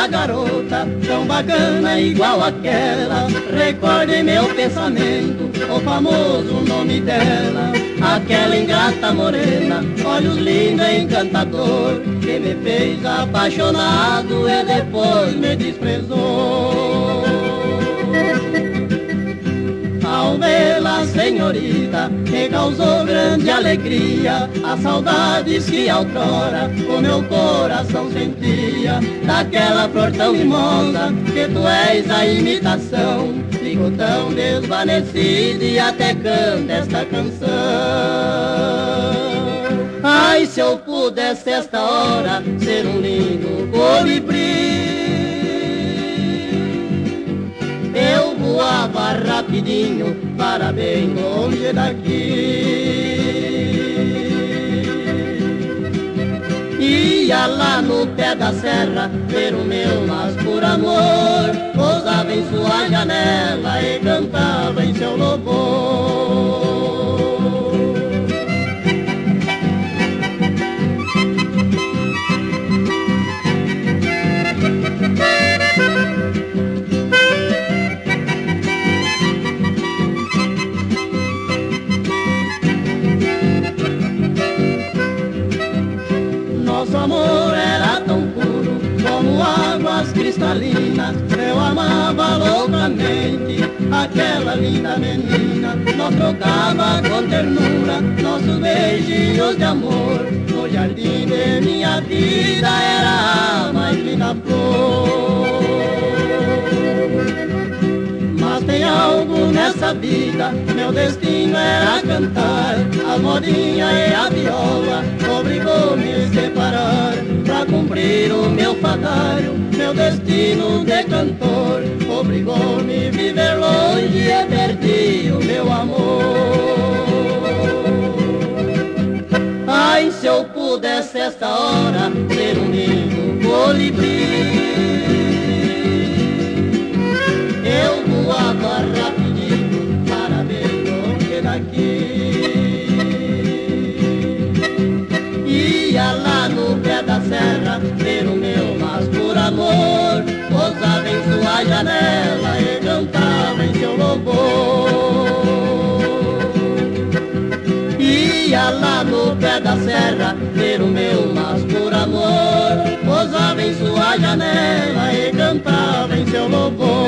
uma garota tão bacana igual aquela. Recorde em meu pensamento o famoso nome dela. Aquela ingrata morena, olhos lindos e encantador, que me fez apaixonado e depois me desprezou. Ao vê-la, senhorita, me causou grande alegria, as saudades que outrora o meu coração sentia. Daquela flor tão mimosa, que tu és a imitação, fico tão desvanecida e até canto esta canção. Ai, se eu pudesse esta hora ser um lindo colibri, eu voava rapidinho para bem longe daqui. Ia lá no pé da serra ver o meu mais puro amor, pousava em sua janela e cantava em seu louvor. Nosso amor era tão puro como águas cristalinas. Eu amava loucamente aquela linda menina. Nós trocava com ternura nossos beijinhos de amor. No jardim de minha vida era a mais linda flor. Mas tem algo nessa vida, meu destino era cantar. A modinha e a viola obrigou-me a separar. Pra cumprir o meu fadário, meu destino de cantor, obrigou-me a viver longe e perdi o meu amor. Ai, se eu pudesse esta hora ser um lindo colibri, eu voava rapidinho para bem longe daqui. Ia lá no pé da serra ver o meu mais puro amor, pousava em sua janela e cantava em seu louvor. Ia lá no pé da serra ver o meu mais puro amor, pousava em sua janela e cantava em seu louvor.